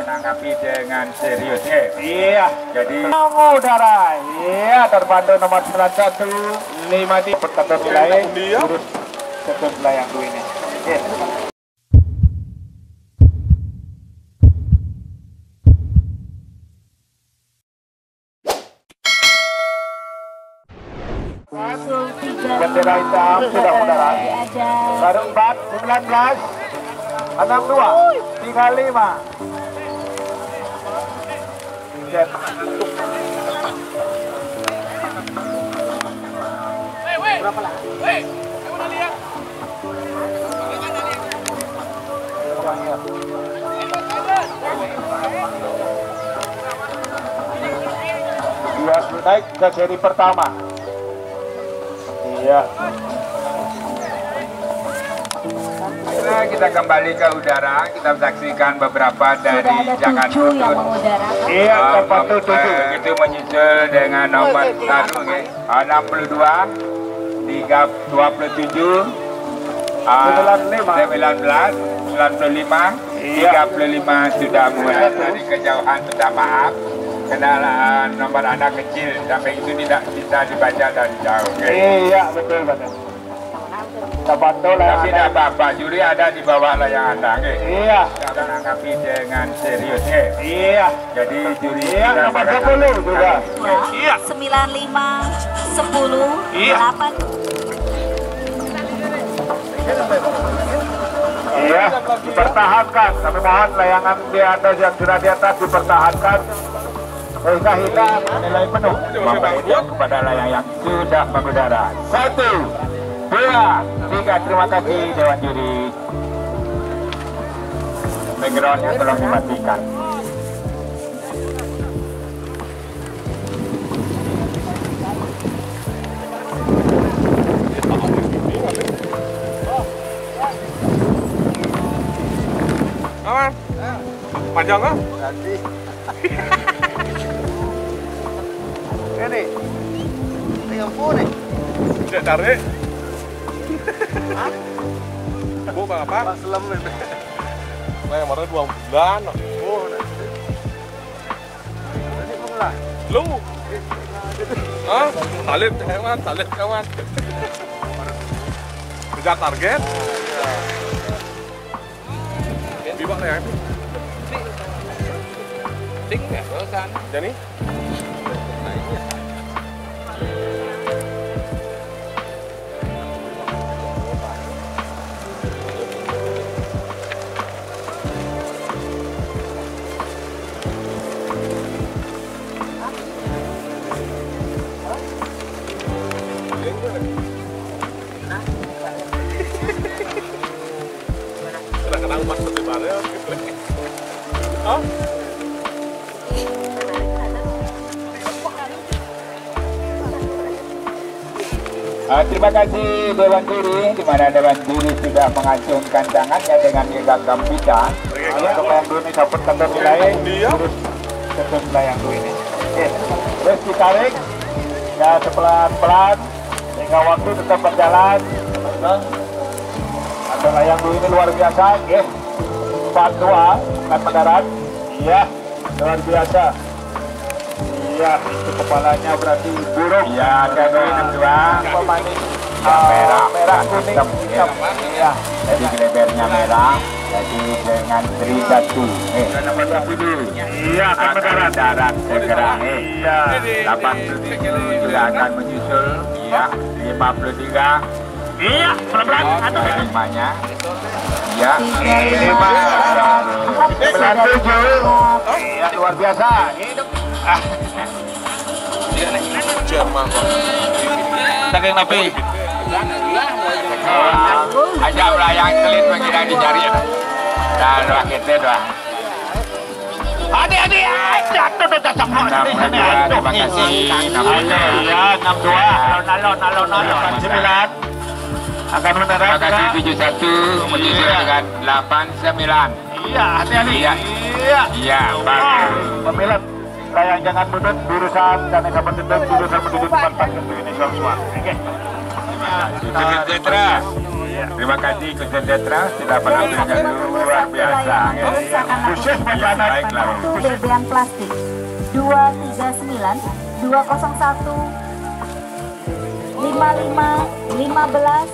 menanggapi dengan serius ya. Iya. Jadi Udara. Iya, terbantu nomor 91 5 di pertandingan nilai urus sebelah yang dua ini. Oke. Bendera hitam sudah udara. Baru 4, 19, 62, 35. Berapa lah? Dia naik ke seri pertama. Iya. kita kembali ke udara, kita saksikan beberapa dari jangan tutut. Iya, tempat tutut. Itu menyusul dengan nomor 1 62, 27, 19, 95, 35 sudah mulai dari kejauhan, minta maaf karena nomor anak kecil sampai itu tidak bisa dibaca dari jauh. Iya, betul. Tapi tidak apa-apa, juri ada di bawah layang Anda. Iya. Kita anggapi dengan serius. Iya. Jadi juri nomor 10 juga. Iya. 95, 10, 8. Iya, dipertahankan. Kami mohon layangan di atas yang sudah di atas dipertahankan sehingga hilang nilai penuh. Memberikan kepada layang yang sudah mengudara. 1, 2, 3. Terima kasih Dewan Juri. Backgroundnya tolong dimatikan. Aman? Panjang kan? Nanti. Ini. Tinggal phone nih. Tidak tarik. Bu, Bang apa? Pas lemen. Nah, yang kemarin 2 bulan. Oh, nanti. Nanti mulai. Lu? Hah? Salib kawan. Kejar target. Di bawah ya? Ting ya, kan? Jadi? Kenal maksud di mana? Oh? Terima kasih Dewan Juri, di mana Dewan Juri sudah mengacungkan tangannya dengan genggam kita. Untuk yang dulu ini dapat tanda nilai urus sebelah yang dulu ini. Oke, terus ditarik ya pelan-pelan sehingga waktu tetap berjalan. Ada layang dulu ini luar biasa. Oke, 42 akan mendarat. Iya, luar biasa. Iya, itu kepalanya berarti burung. Iya, ada 2 pemanis merah kuning hitam. Iya. Jadi lebarnya merah, jadi dengan seri 1. Nomor 10. Iya, akan mendarat. Darat segera. Iya. 87 juga akan menyusul. Iya, 53. Iya, pelan-pelan. Limanya. Iya, 5. 97. Iya, luar biasa. Hidup. Jerman kok. Saking nabi. Ajak melayang kelit mengira dicari. Dan rakitnya doang. Hati-hati, jatuh ke dasar. 62, terima kasih. 62. Iya, 62. Alon-alon. 9. Akan mendarat. Terima kasih 71 menyusul dengan 89. Iya, hati-hati. Iya, bagus. Pemilat layang jangan mundur jurusan dan yang dapat tetap jurusan menuju tempat tentu ini semua. Oke. Sudah sejahtera. Iya. Terima kasih Coach Sejahtera sudah menampilkan luar biasa. Khusus makanan. Baiklah. Itu bebean plastik 239 201 55 15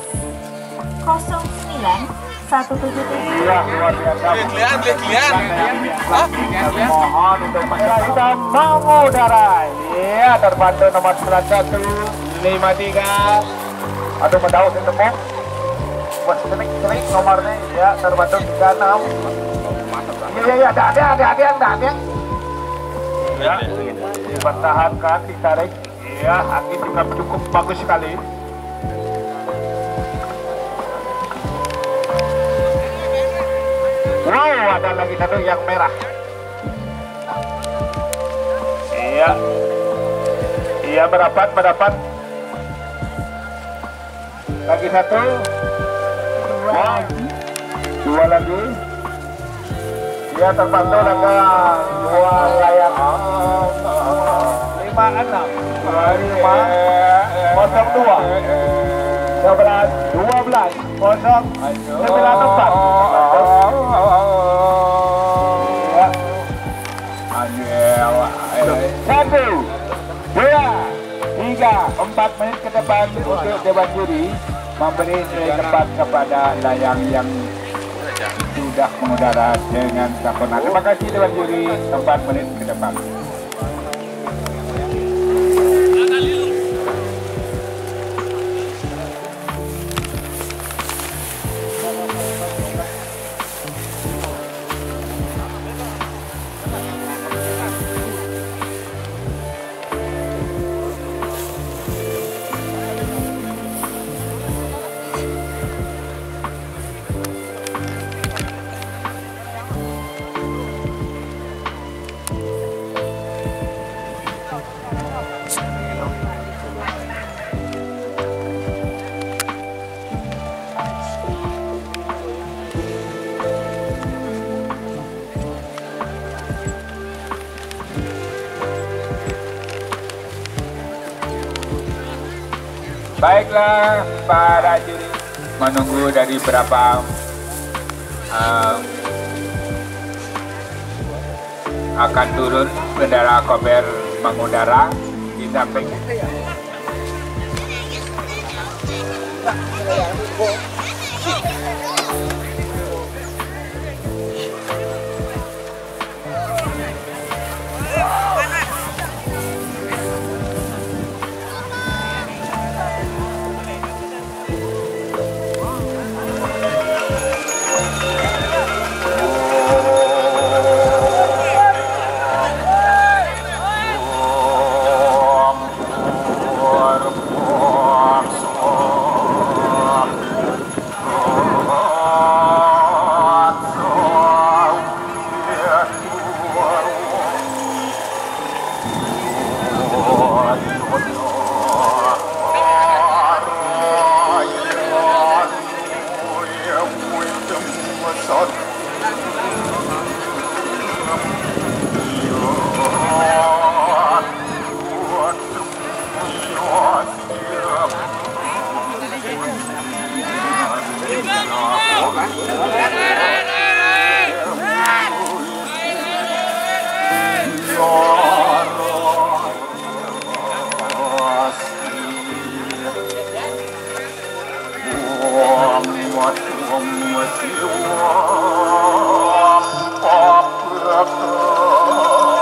09 177. Iya, luar biasa. Lihat. Hah? Mohon untuk masyarakat mengudara. Iya, terbantu nomor 9153. Aduh, mendaus yang tepuk. Wah, serik nomornya. Ya, terbantu 36. Iya, ada. Ya, dipertahankan, ditarik. Iya, angin juga cukup bagus sekali. Wow, ada lagi satu yang merah. Iya, merapat. Lagi satu. Wow, dua lagi. Iya, terbantu lagi dua layang. 56 02 11 12 1, 2, 3, 4 menit ke depan untuk dewan juri memberi nilai tepat kepada layang yang sudah mengudara dengan sempurna. Terima kasih dewan juri, 4 menit ke depan. Baiklah para juri, menunggu dari berapa akan turun bendera Kober mengudara di samping.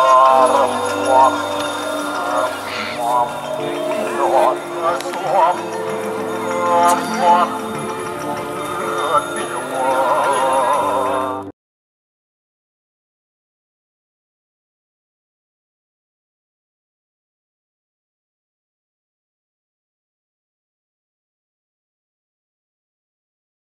Swap.